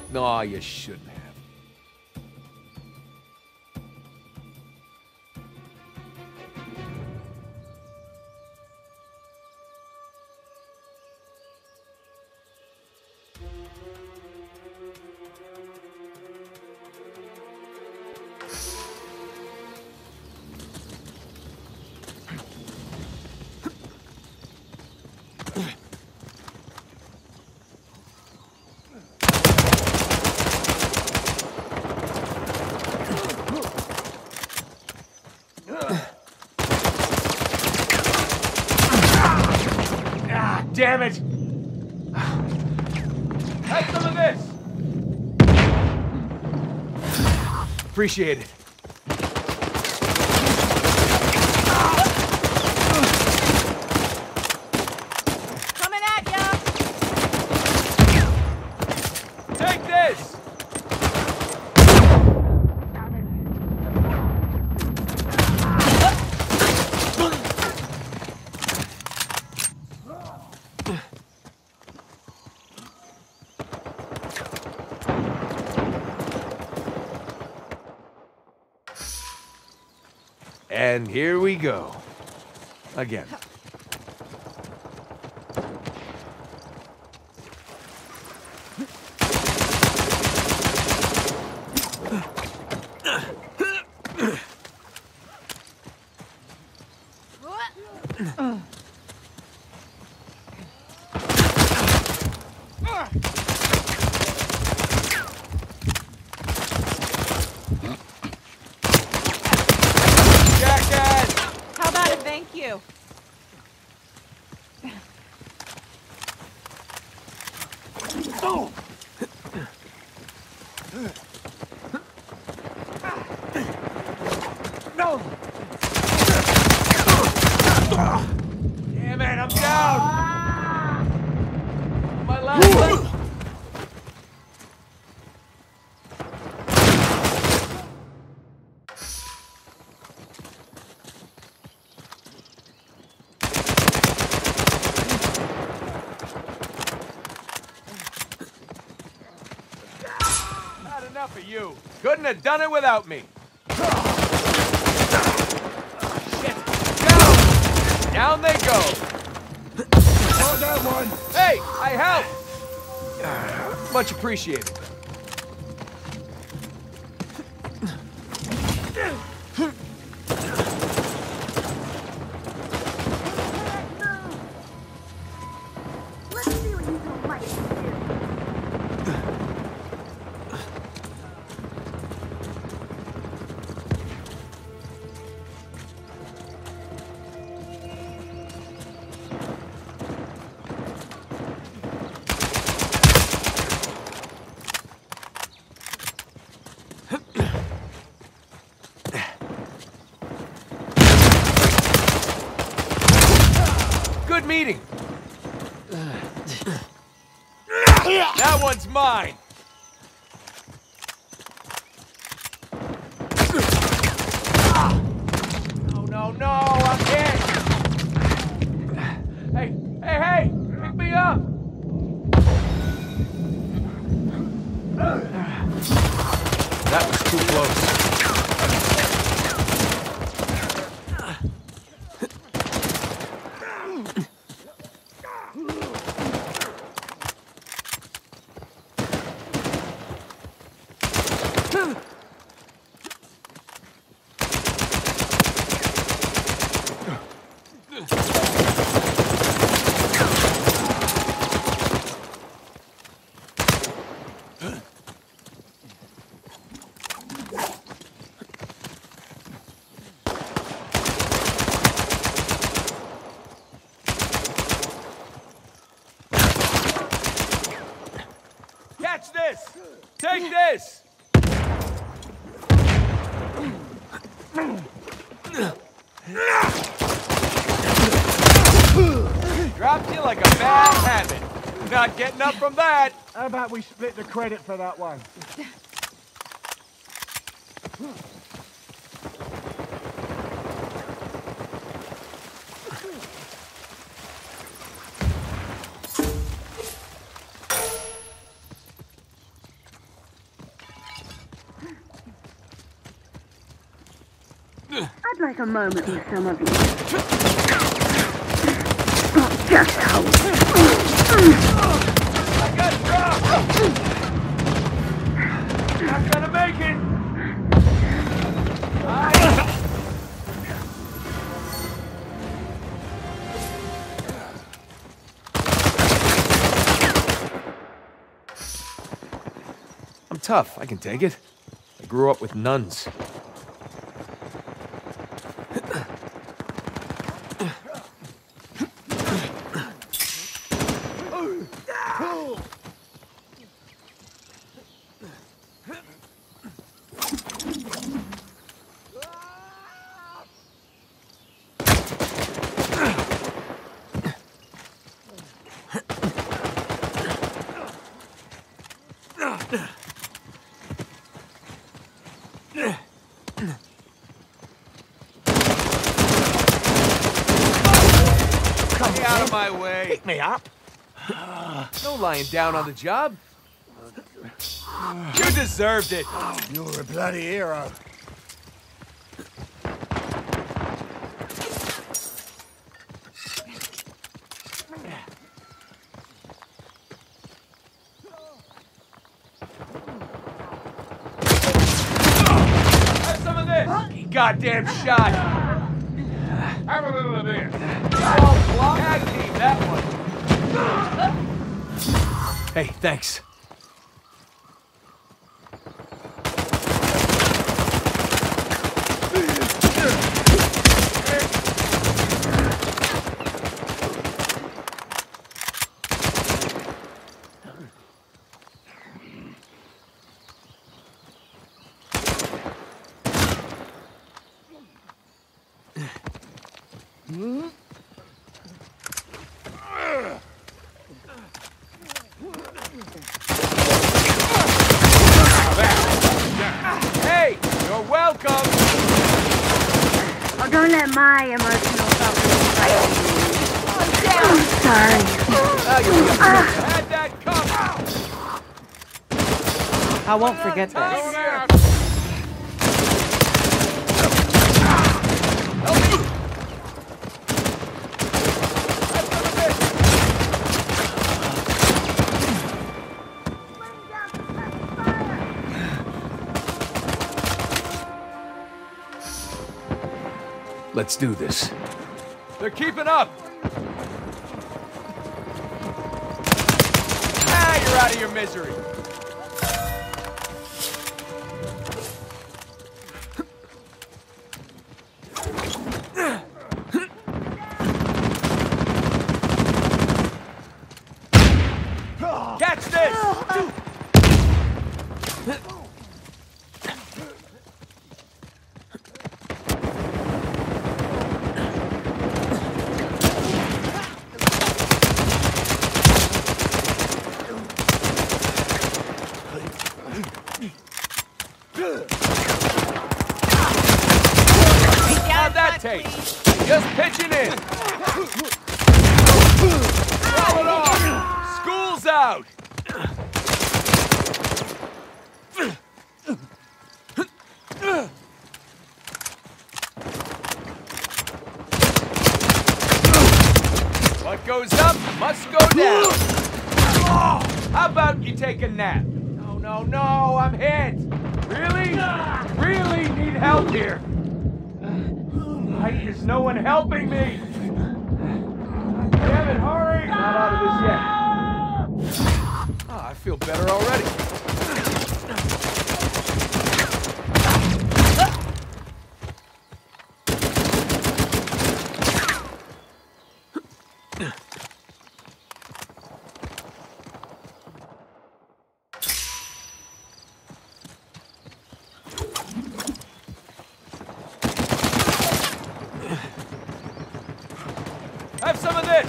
No, you shouldn't have. Damn it! Have some of this! Appreciate it. Coming at ya! Take this! And here we go. Again. How about a thank you? Oh! No! Damn it, I'm down! My last leg! Not enough of you. Couldn't have done it without me. Shit. Down! Down they go. Oh, that one! Hey, I helped! Much appreciated. Let's see what you don't like to do. Good meeting. That one's mine. No, I'm hit. Hey, pick me up. That was too close. Catch this! Take this! Dropped you like a bad habit. Not getting up from that. How about we split the credit for that one? I'd like a moment with some of you. Just hold. I got dropped! Not gonna make it! I'm tough, I can take it. I grew up with nuns. Get out of my way! Pick me up. No lying down on the job. You deserved it. You're a bloody hero. Have some of this! You goddamn shot! Have a little of this. Tag team that one. Hey, thanks. Hey, you're welcome. Oh, don't let my emotional suffering fight you. I'm sorry. Had that cup. I won't forget this. Let's do this. They're keeping up. Ah, you're out of your misery. Catch this! How'd that taste? Just pitching in. Throw it off. School's out. What goes up must go down. Oh, how about you take a nap? No, I'm hit. Really? Really need help here. Why is no one helping me? Damn it, hurry! Not out of this yet. Oh, I feel better already. Have some of this!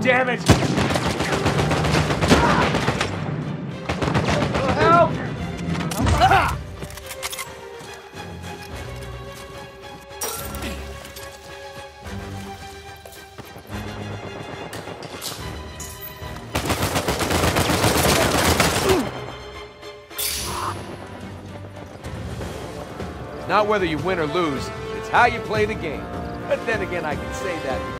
damn it! Help! Not whether you win or lose, it's how you play the game. But then again, I can say that